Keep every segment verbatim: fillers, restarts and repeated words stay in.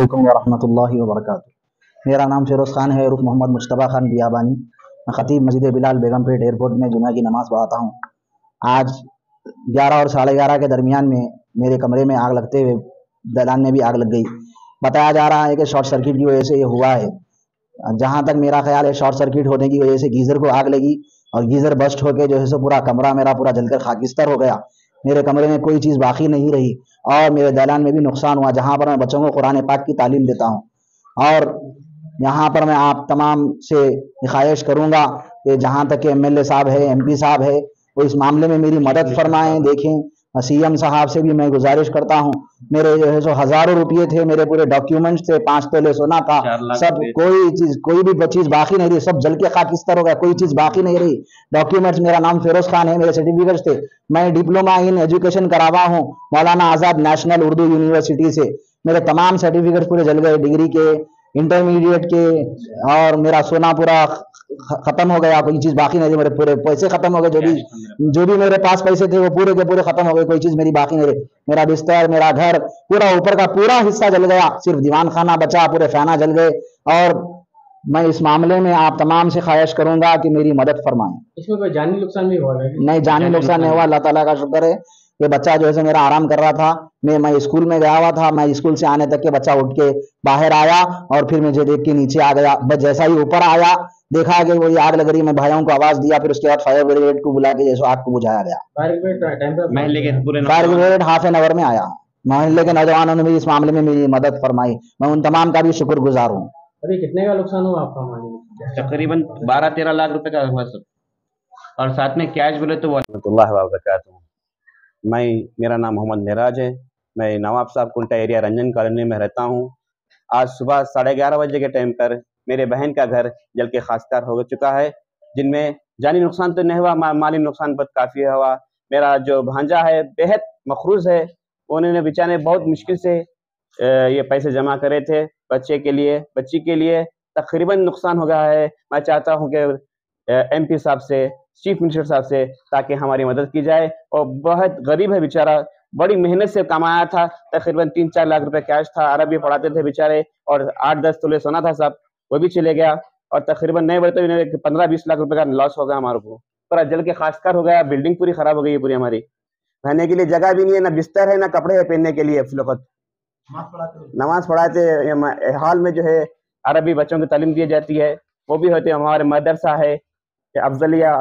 अलैकुम वरहमतुल्लाहि वबरकातुह। मेरा नाम फिरोज़ खान है, उर्फ मोहम्मद मुश्तबा खान बियाबानी। मैं ख़तीब मस्जिद बिलाल बेगमपेट एयरपोर्ट में जुमा की नमाज़ पढ़ाता हूँ। आज ग्यारह और साढ़े ग्यारह के दरमियान में मेरे कमरे में आग लगते हुए दलान में भी आग लग गई। बताया जा रहा है कि शॉर्ट सर्किट की वजह से ये हुआ है। जहाँ तक मेरा ख्याल है, शॉर्ट सर्किट होने की वजह से गीज़र को आग लगी और गीज़र बस्ट होकर जो है सो पूरा कमरा मेरा पूरा जलकर खाकिस्तर हो गया। मेरे कमरे में कोई चीज़ बाकी नहीं रही और मेरे दलान में भी नुकसान हुआ, जहाँ पर मैं बच्चों को कुरान पाक की तालीम देता हूँ। और यहाँ पर मैं आप तमाम से ख्वाहिश करूँगा कि जहाँ तक कि एम एल ए साहब है, एम पी साहब है, वो इस मामले में मेरी मदद फरमाएँ। देखें, सी एम साहब से भी मैं गुजारिश करता हूँ। मेरे जो है सो हज़ारों रुपये थे, मेरे पूरे डॉक्यूमेंट्स थे, पाँच तोले सोना था, सब कोई चीज़ कोई भी चीज़ बाकी नहीं रही, सब जल के खाकिस्तर हो गया, कोई चीज़ बाकी नहीं रही। डॉक्यूमेंट्स, मेरा नाम फिरोज़ खान है, मेरे सर्टिफिकेट्स थे। मैं डिप्लोमा इन एजुकेशन करावा हूँ मौलाना आज़ाद नेशनल उर्दू यूनिवर्सिटी से। मेरे तमाम सर्टिफिकेट्स पूरे जल गए, डिग्री के, इंटरमीडिएट के, और मेरा सोना पूरा खत्म हो गया, कोई चीज़ बाकी नहीं रही। मेरे पूरे पैसे खत्म हो गए, जो भी जो भी मेरे पास पैसे थे वो पूरे के पूरे खत्म हो गए, कोई चीज़ मेरी बाकी नहीं रही। मेरा बिस्तर, मेरा घर, पूरा ऊपर का पूरा हिस्सा जल गया, सिर्फ दीवान खाना बचा, पूरे फैना जल गए। और मैं इस मामले में आप तमाम से ख्वाहिश करूंगा कि मेरी मदद फरमाएं। इसमें कोई जानी नुकसान नहीं हुआ? नहीं, जानी नुकसान नहीं हुआ, अल्लाह ताला का शुक्र है। ये बच्चा जो है मेरा आराम कर रहा था, मैं मैं स्कूल में गया हुआ था, मैं स्कूल से आने तक के बच्चा उठ के बाहर आया और फिर मुझे देख के नीचे आ गया। बस जैसा ही ऊपर आया, देखा कि वो आग लग रही, मैं भाइयों को आवाज दिया, फिर उसके बाद फायर ब्रिगेड को बुला के जैसे आग को बुझाया गया। Fire brigade half an hour में आया। मोहल्ले के नौजवानों ने भी इस मामले में मेरी मदद फरमाई, मैं उन तमाम का भी शुक्रगुजार हूँ। अभी कितने का नुकसान हुआ आपका? तकरीबन बारह तेरह लाख रुपए का हुआ सब, और साथ में कैश बोले तो वो। मैं मेरा नाम मोहम्मद मेराज है, मैं नवाब साहब कुंटा एरिया रंजन कॉलोनी में रहता हूँ। आज सुबह साढ़े ग्यारह बजे के टाइम पर मेरे बहन का घर जल के खाकसार हो चुका है, जिनमें जानी नुकसान तो नहीं हुआ, मा, माली नुकसान बहुत काफ़ी हुआ। मेरा जो भांजा है बेहद मखरूज है, उन्होंने बेचारे बहुत मुश्किल से ये पैसे जमा करे थे बच्चे के लिए, बच्ची के लिए। तकरीबन नुकसान हो गया है। मैं चाहता हूँ कि एम पी साहब से, चीफ मिनिस्टर साहब से, ताकि हमारी मदद की जाए। और बहुत गरीब है बेचारा, बड़ी मेहनत से कमाया था, तकरीबन तीन चार लाख रुपए कैश था, अरबी पढ़ाते थे बेचारे, और आठ दस तोले सोना था सब, वो भी चले गया। और तकरीबन नहीं बोलते तो पंद्रह बीस लाख रुपए का लॉस हो गया हमारे को, पूरा जल के खाकसार हो गया। बिल्डिंग पूरी खराब हो गई है पूरी, हमारी रहने के लिए जगह भी नहीं है, ना बिस्तर है, ना कपड़े है पहनने के लिए। फिलवक्त नमाज पढ़ाते हाल में जो है अरबी बच्चों की तालीम दी जाती है, वो भी होते। हमारे मदरसा है अफजलिया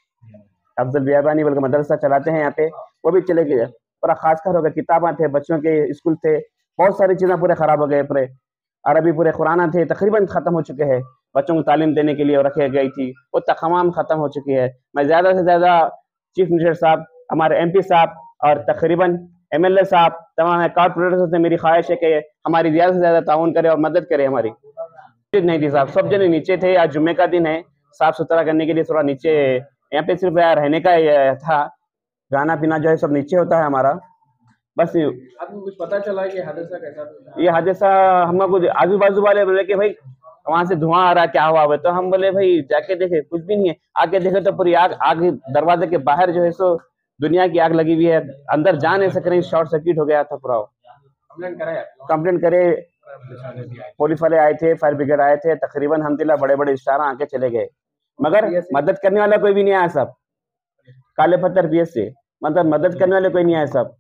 अफजल बियाबानी बल्कि मदरसा चलाते हैं यहाँ पे, वो भी चले गए, पूरा खासकर हो गया। किताबें थे, बच्चों के स्कूल थे, बहुत सारी चीज़ें पूरे ख़राब हो गए। पूरे अरबी पूरे कुरान थे, तकरीबन ख़त्म हो चुके हैं। बच्चों को तालीम देने के लिए रखे गई थी, वो तमाम ख़त्म हो चुकी है। मैं ज़्यादा से ज़्यादा चीफ मिनिस्टर साहब, हमारे एम पी साहब और तकरीबन एम एल ए साहब, तमाम कॉर्पोरेटर से मेरी ख्वाहिश है कि हमारी ज़्यादा से ज़्यादा ताउन करे और मदद करे। हमारी नहीं थी साहब, सब जने नीचे थे। आज जुम्मे का दिन है, साफ सुथरा करने के लिए थोड़ा नीचे, यहाँ पे सिर्फ रहने का था, गाना पीना जो है सब नीचे होता है हमारा। बस आपको कुछ पता चला कि हादसा कैसा था? ये हादसा हम कुछ आजू बाजू वाले बोले कि भाई वहां से धुआं आ रहा, क्या हुआ है? तो हम बोले भाई जाके देखे, कुछ भी नहीं है। आके देखे तो पूरी आग आग दरवाजे के बाहर जो है सो दुनिया की आग लगी हुई है, अंदर जा नहीं सक रहे, शॉर्ट सर्किट हो गया था पूरा। कंप्लेंट करे कंप्लेंट करे पुलिस वाले आए थे, फायर ब्रिगेड आए थे, तकरीबन हमदिल्ला बड़े बड़े स्टार आके चले गए, मगर मदद करने वाला कोई भी नहीं आया। सब काले पत्थर बी एस से मतलब मदद करने वाले कोई नहीं आया सब।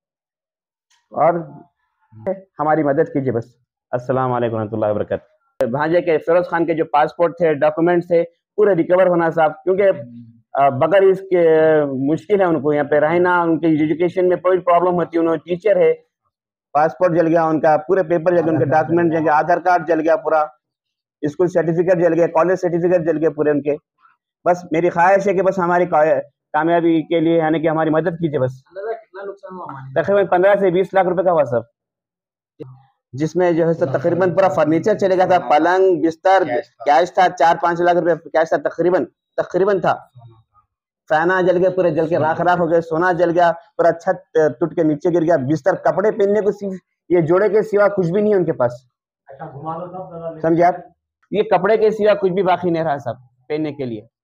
और हमारी मदद कीजिए बस। अस्सलाम वालेकुम रहमतुल्लाहि व बरकातहू। भांजे के फिरोज खान के जो पासपोर्ट थे, डॉक्यूमेंट्स थे, पूरे रिकवर होना साहब, क्योंकि बगैर इसके मुश्किल है उनको यहाँ पे रहना। उनके एजुकेशन में कोई प्रॉब्लम होती है, उन्होंने टीचर है, पासपोर्ट जल गया उनका, पूरे पेपर जल गए, उनके डॉक्यूमेंट जल गए, आधार कार्ड जल गया, पूरा स्कूल सर्टिफिकेट जल गया, कॉलेज सर्टिफिकेट जल गए पूरे उनके। बस मेरी ख्वाहिश है कि बस हमारी कामयाबी के लिए यानी कि हमारी मदद कीजिए बस। कितना नुकसान हुआ? तकरीबन पंद्रह से बीस लाख रुपए का हुआ सब, जिसमें जो है सो तकरीबन पूरा फर्नीचर चले गया था, पलंग, बिस्तर, कैश था चार पाँच लाख रुपए कैश था, तकरीबन तकरीबन था। फैना जल गया, पूरे जल के राख राख हो गए, सोना जल गया, पूरा छत टूट के नीचे गिर गया, बिस्तर, कपड़े पहनने को सिर्फ ये जोड़े के सिवा कुछ भी नहीं है उनके पास। समझे आप? ये कपड़े के सिवा कुछ भी बाकी नहीं रहा सब पहनने के लिए।